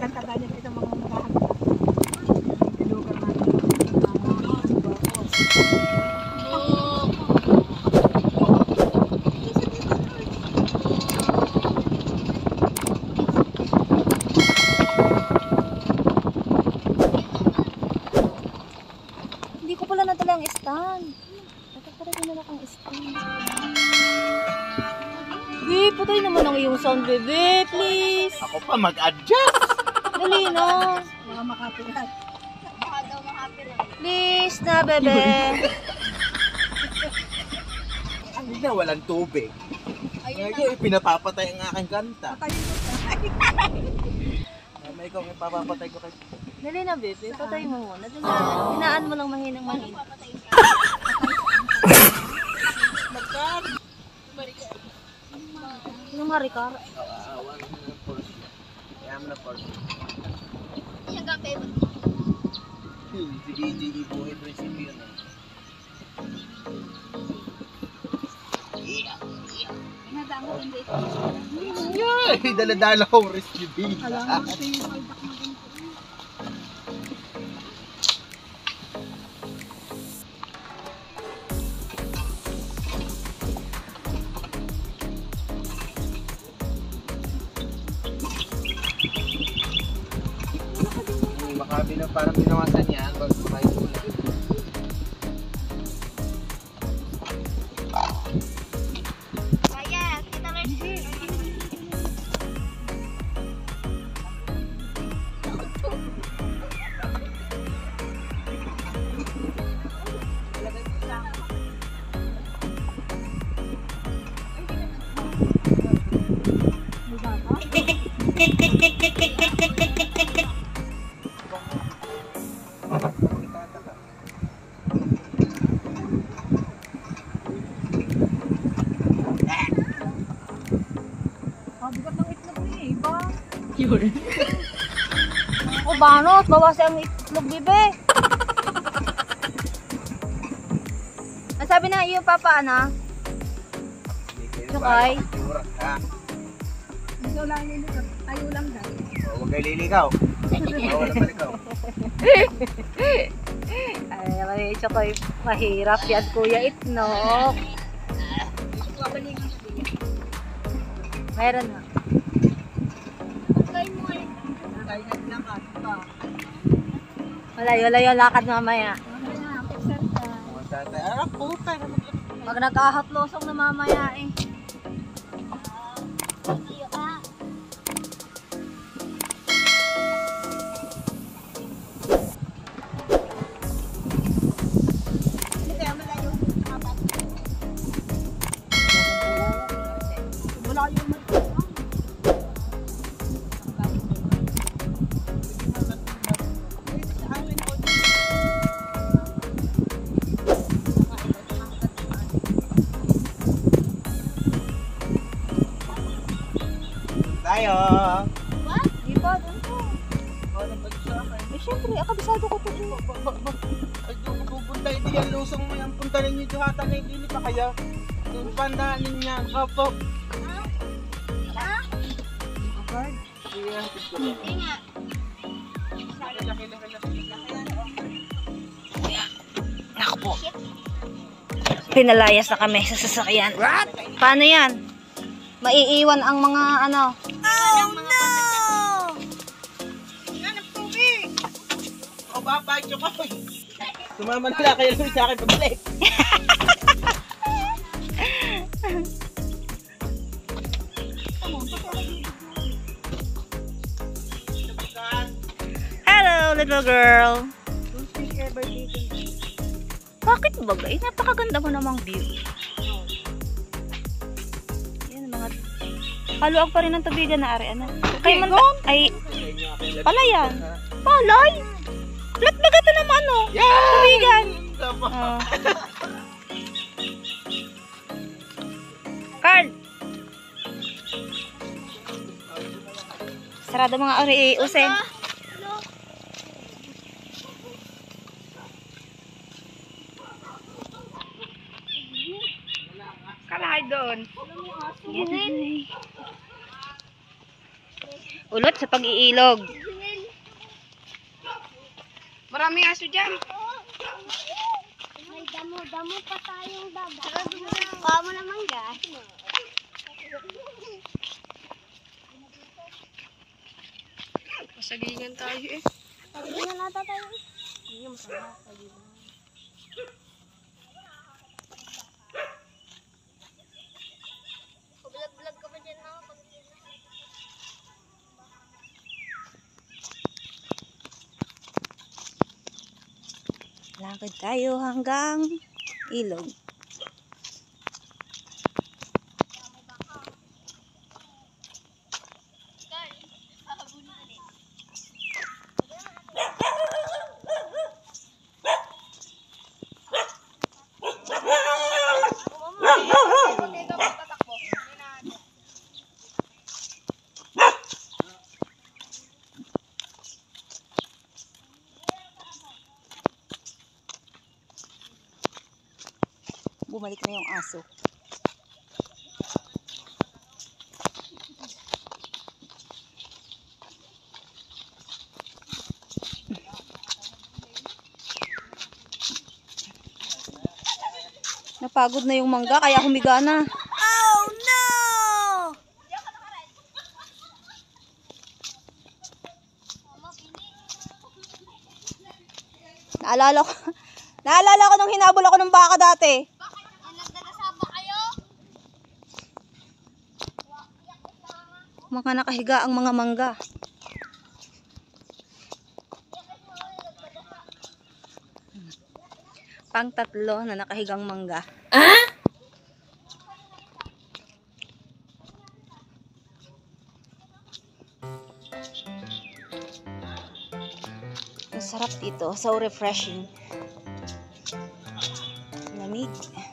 tanda niya ito mga maghahanap. Tinugan natin. Hindi ko pala nadala ang stand. Dapat pala dinala kang stand. Bebe, patay naman ang iyong sound, bebe. Please. Ako pa mag-adjust. Dali na. Mga makapilat. Please na, bebe. Ang na, walang tubig. Ngayon, pinapapatay ang aking kanta. Patayin mo siya. May ikaw, ipapapatay ko kayo. Dali na, bebe. Patay mo muna. Dali na. Hinaan mo lang mahinang mahin. Magkar! Ano marikar? Awan mo na Porsche. Kaya mo na Porsche. Si DJ ibuhin recipe yun. Pinadaan ko rin dito. Yay! Dala-dala kong recipe. Alam mo, ito yung palpak na ganito. Makabi na parang binawasan niya. Bago kumain ko lang. Bigat ng itlog niya eh, ba? O, banot. Bawasan ang itlog, bebe. Ang sabi na iyo, papa, ano? Sakay. Ikaw lang nilikat. Ayaw lang dahil. Huwag kayo liligaw. Bawal ang maligaw. Ay, Chokoy, mahirap yan, Kuya Itnok. Meron na. Wala yung lakad mamaya. Ah, puta. Pag nagkahatlosong na mamaya eh. Wala yung Tayo. Di ba? Doon po. Eh, syempre, akabisado ko ito. Ay, pupunta ito yan. Lusong mo yan. Punta ninyo ito hata na hindi pa kaya. Yung pandanin niya. Opo. Naku po. Pinalayas na kami sa sasakyan. Paano yan? Maiiwan ang mga ano. Oh no! Hanap tubig! O baba, Chokoy. Sumama na lang kayo sa akin pabalik. Hello, little girl. Don't speak ever dito. Bakit ba guys? Napakaganda mo namang view. Yan mga haluag pa rin ng tubigan na ari ano. Kay man ay palayan. Palay. Plat baga to naman ano. Tubigan. Oh. Carl. Sarado mga ari usen. Kalahay doon. Yan. Ulot sa pag-iilog. Maraming aso dyan. May damo pa tayong dagat. Kuha mo naman gas. Masagingan tayo eh. Pagod na nata tayo. Hindi masarap. Vlog ka pa dyan mga pag Lakad tayo hanggang ilog. Bumalik na yung aso. Napagod na yung mangga kaya humiga na. Oh no! Naalala ko nung hinabol ako ng baka dati. Nagdadasaba kayo? Mga nakahiga ang mga mangga. Pang tatlo na nakahigang mangga. Ang sarap dito. So refreshing. Lamig.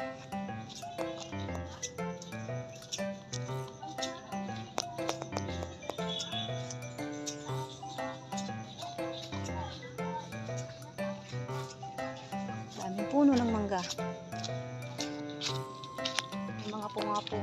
Daming puno ng mangga. May mga pungapong.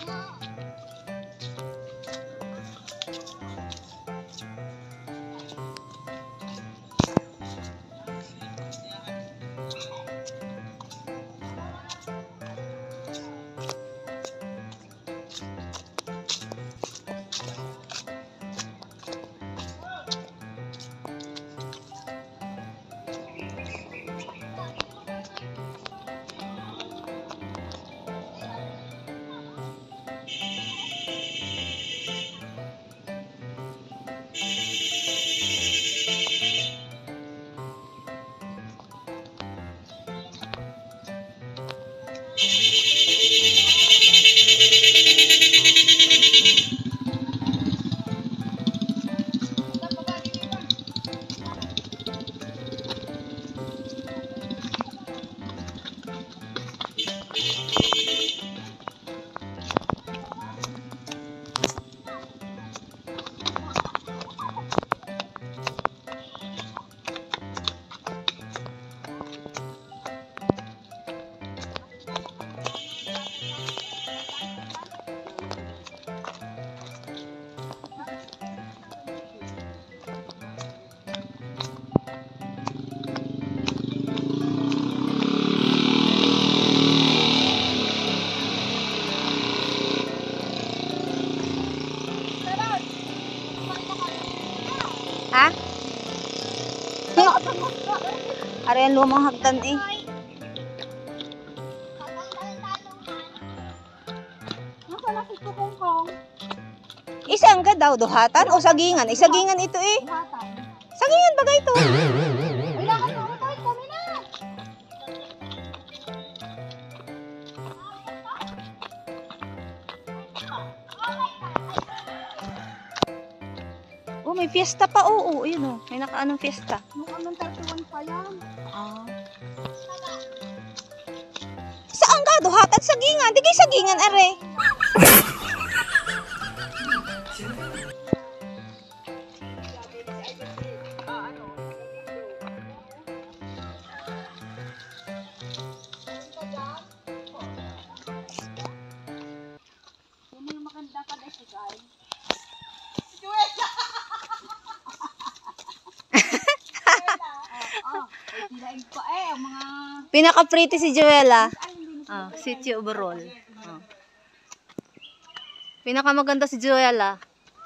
Ha? Ari ang lumang hagdan eh. Nasa na si Kukongkong? Isang ka daw, duhatan o sagingan? Isagingan ito eh. Hatan. Sagingan ba ito? Wala ka na. Kahit kami na. Oh, may fiesta pa. Oo, yun oh. May nakaanong fiesta. Mukhang ng 31 pa yan. Saan ka? Duhatan, sagingan. Di kay sagingan, are. Yung mga makanda ka na si Guy. Pinaka-pretty si Joella. Ah, city overall. Ah. Pinaka-maganda si Joella.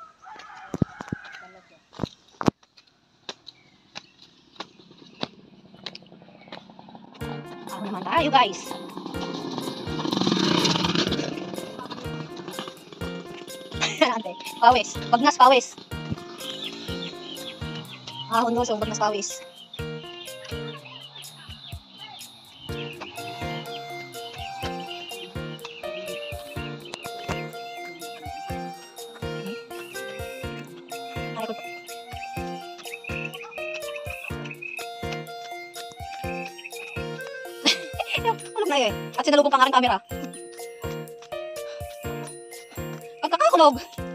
Ako naman tayo, guys. Ante, pawis. Bagnas pawis. Ahon mo, so bagnas pawis. Ay, ko. Kulog na yun. At sinalubong pa nga rin camera. Pagkakakulog.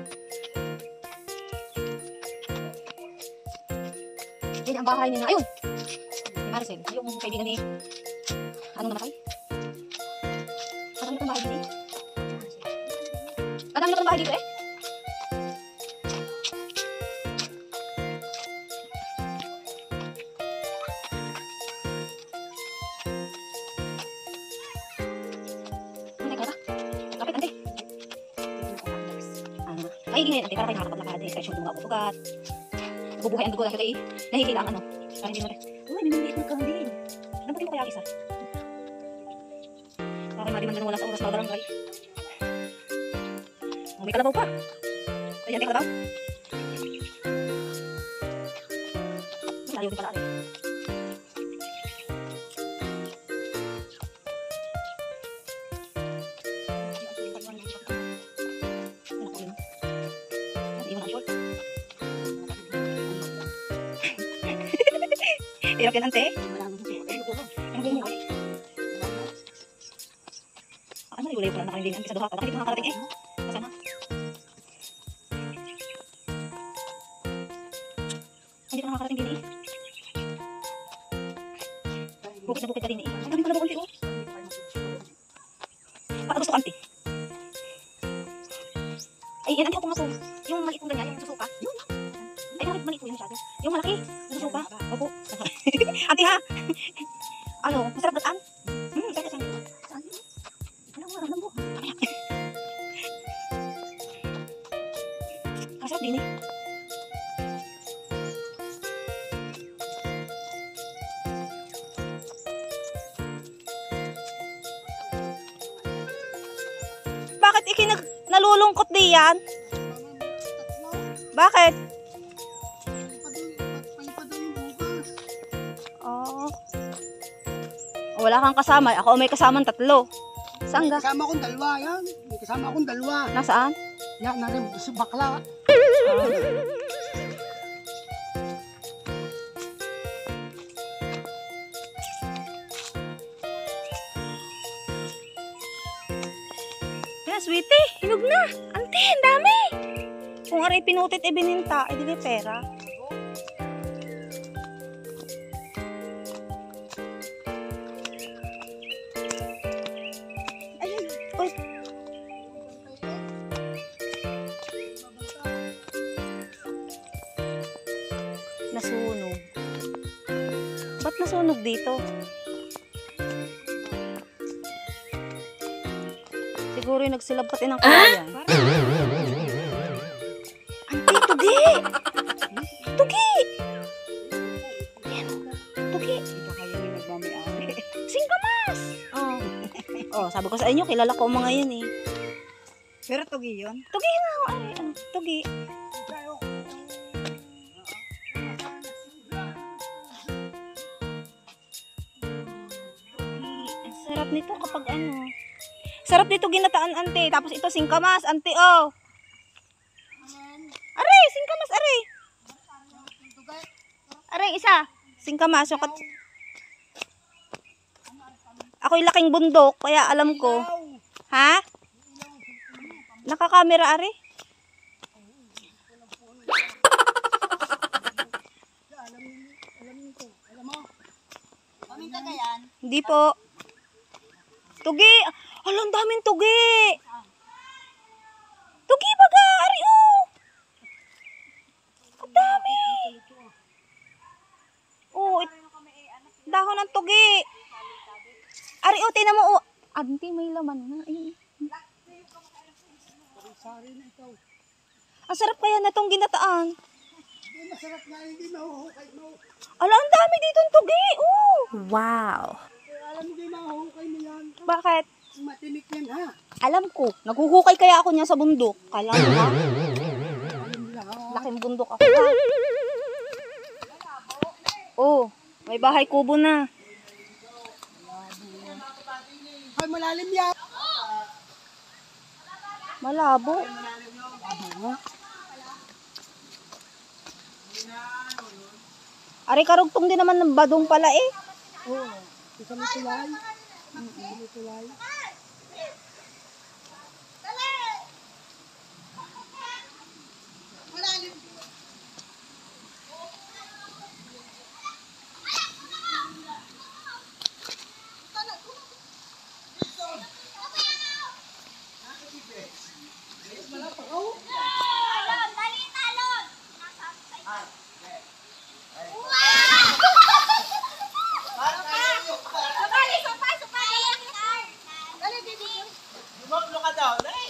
Yan ang bahay nila. Ayun! Ni Maricel. Yung kaibigan ni... Anong namatay? Kadami na itong bahay dito eh. Kadami na itong bahay dito eh. Ay, ingay natin para kayo nakakapaglakad. Stretch yung bunga o sugat. Bubuhay ang dugo dahil kayo nahihila ang ano. Para hindi natin. Uy, may maliit na kandil. Nampatin ko kaya isa. Para madiman na wala sa oras na barangay. May kalabaw pa. Ayan, may kalabaw. Ayaw din pala rin. Hirap yan, ante. Ano, iwalay ko lang nakalimbing. Ang pisa duha ka. Bakit dito nakakarating eh? Kasama. Hindi ka nakakarating din eh. Bukit na bukit ka din eh. Ang dami pala bukit oh. Baka gusto ka, ante. Ay, yan, ante, ako nga po. Yung maliit kong ganyan, yung susuka. Ay, bakit maliit po yun masyado? Yung malaki, susuka. Opo. Ate ha? Ano, masarap na saan? Kaya saan? Saan? Wala mo, aram mo. Masarap din eh. Bakit nalulungkot di yan? Bakit? Wala kang kasama. Ako may kasamang 3. Saan ka? Kasama akong 2 yan. May kasama akong 2. Nasaan? Yan na rin, bakla. Kaya, sweetie. Hinog na. Ante, ang dami. Kung aray pinutit e bininta, e di pera. Nasunog. Ba't nasunog dito? Siguro yung nagsilab pati ng kawayan. Ante, tugi! Tugi! Yan. Tugi. Ito kayo yung nagmamayari. Singkamas! Oh. Oh, sabi ko sa inyo, kilala ko mga yan eh. Pero tugi yun. Tugi na. Ay, tugi. Sarap nito kapag ano. Sarap nito ginataan, ante. Tapos ito singkamas, ante, oh. Aray, singkamas, aray. Aray, isa. Singkamas. Yung ako'y laking bundok, kaya alam ko. Ha? Nakakamera, aray. Hindi po. Tugi! Alam, daming tugi! Tugi baga! Ari, oh! Ang dami! Oh, dahon ng tugi! oh, tinan mo, oh. Anti, may laman na. Ay. Ang sarap kaya na itong ginataan. Masarap nga, hindi mahuhukay mo. Ala, ang dami dito ng tugi. Oh. Wow. Alam mo, hindi mahuhukay mo yan. Bakit? Matinik yan, ha? Alam ko. Naghuhukay kaya ako niya sa bundok. Kala mo ha? Laking bundok ako ha. Oh, may bahay kubo na. Ay, malalim yan. Malabo. Ari karugtong din naman ng badong pala eh. Oo. Isa mo tulay. Tulay. Lumablo ka daw, dali!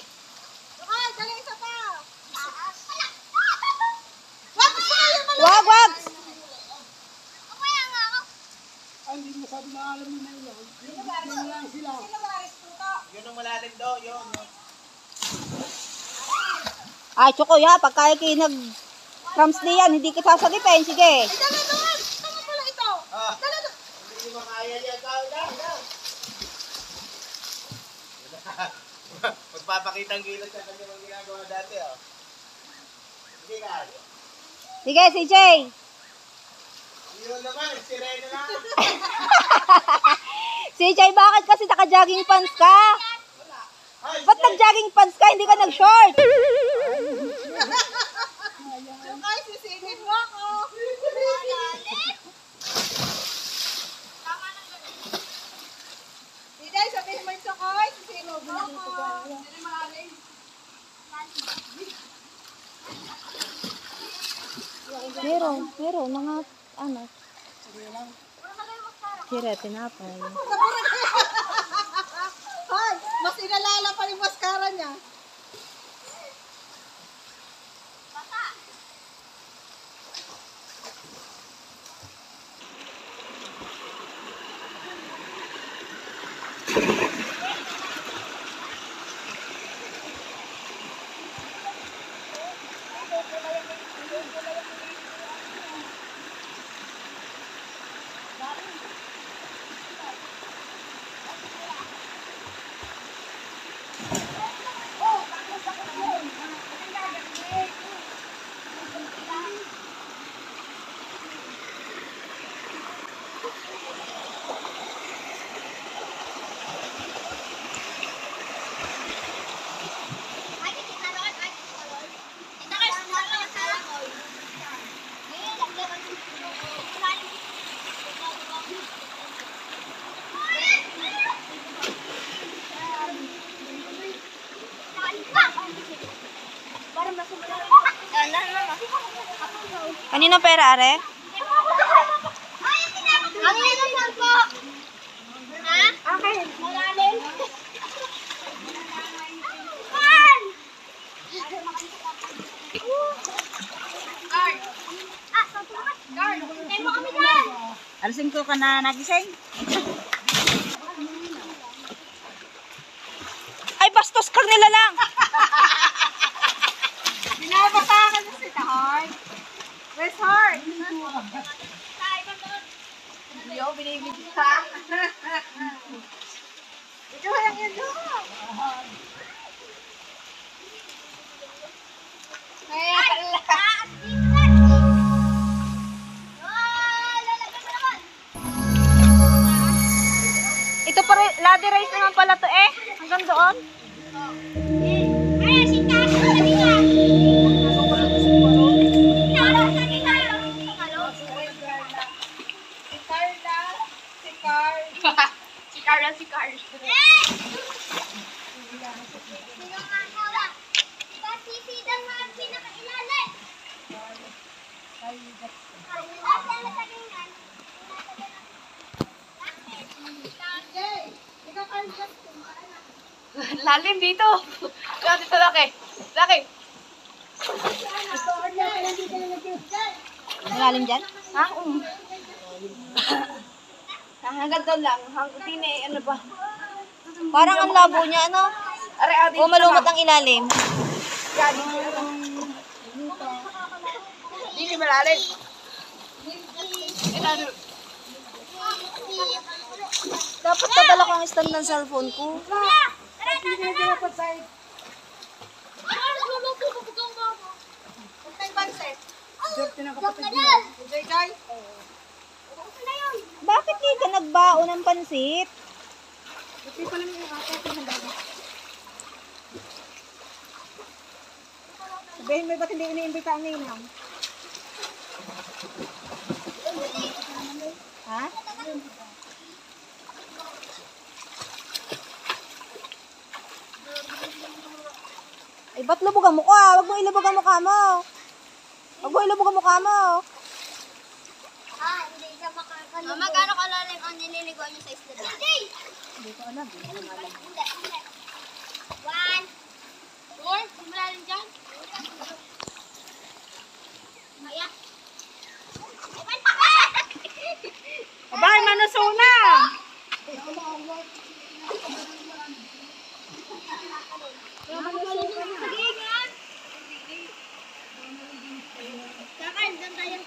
Wag, wag! Ay, hindi mo sabi na alam mo na yun. Yun lang sila. Yun ang malalim daw, yun. Ay, Chokoy ha, pagka kinag cramps niyan, hindi kita sasagipin. Sige. Ah, hindi mo kaya yan. Daw. Magpapakitang gilas sa kanya mga ginagawa dati, oh. Sige ka. Sige, CJ. Yun naman, sirena lang. CJ, bakit kasi naka-jogging pants ka? Ay, Ba't nag-jogging pants ka? Hindi ka nag-short. Ay, sisingin mo ako. Hindi, sabihin mo yung Chokoy. Sisingin mo ako. Hindi malalim. Meron, mga ano. Sira, tinapay. Ay, mas inalala pa yung mascara niya. Kanino pera, are? Ang inusan po. Ha? Okay. Malalim. Guard! Guard! Guard! Hintayin mo kami dyan! Alasing ko ka na nagising? Ay, bastos kang nila lang! Binabatakan na si Heart. Where's Heart? Yo, binibig ka. Ikaw lang yun doon. Kaya Ito pa rin, ladder race naman pala to eh. Hanggang doon. Ay, si Tato, sabi ka. Si Carl. Diba sisida nga ang pinakailalim? Lalim dito. Kaya dito laki. Laki. Malalim dyan? Ha? Hanggang doon lang. Hanggang din ano ba? Parang ang labo niya, ano? O malumot ang ilalim. Hindi malalim. Dapat padala ko ang stand ng cellphone ko. Bakit di ka nagbaon ng pansit? Sabihin mo ba't hindi iniimbita ang ninang? Ha? Ay, ba't lubog ang mukha? Huwag mo ilubog ang mukha mo. Huwag mo ilubog ang mukha mo. Hindi siya makakaligo. Mama, gano'ng kalalim ang nililigo niyo sa isla? Hindi ko alam. Hindi. 1, 4, malalim dyan. Maya. Abay, manusuna! Kakan, dyan tayo.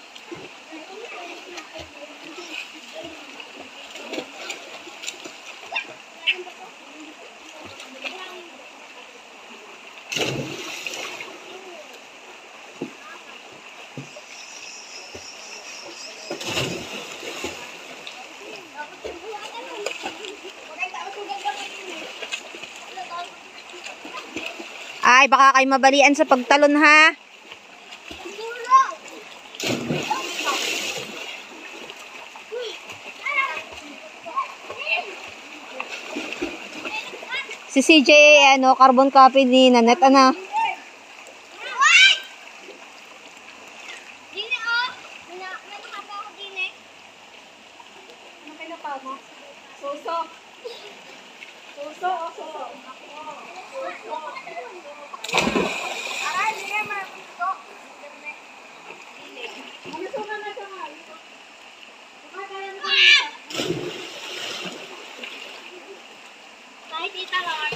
Ay, baka kayo mabalian sa pagtalon, ha? Si CJ, ano, carbon copy ni Nanette, ano? Dine, oh. May nakapa ako, Dine. Ano kayo pa mo? Suso. Suso o suso? Aray, hindi nga marapito. Manasukan na siya nga. Kaya na Kahit Tita Lord.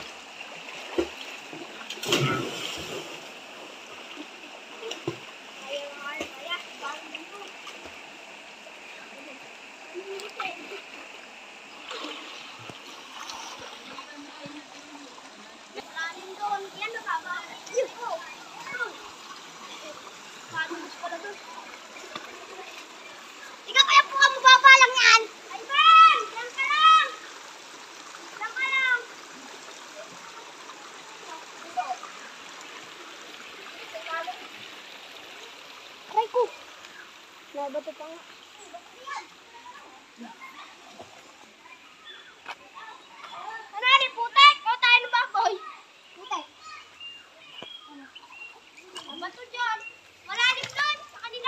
Malalim doon. Yan na ba? Ikaw kaya po ka mababa lang yan. Ay, Ben! Yan ka lang! Yan ka lang! Aray ko! Nabato pa nga. Nanali, putek! O tayo ng baboy! Putek! Nabato dyan! Malalim doon! Sa kanila!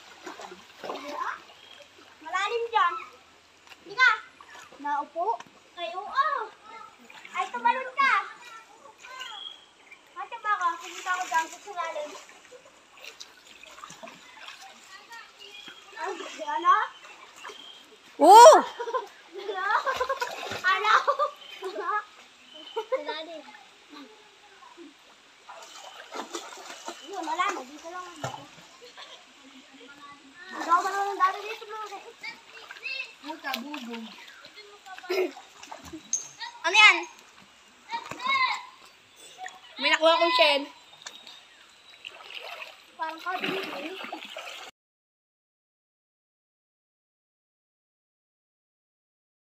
Malalim dyan! Hindi ka! Naupo? Ay, oo! Ay, tumalon ka! Mata ba ka? Pumunta ako dyan sa lalim. Ay, ano? Oh! Ano? Malalim. Yun, malalim. Dito lang. Hindi ako marunong dati dito. Ano yan? May nakuha kong shell. Parang kabili.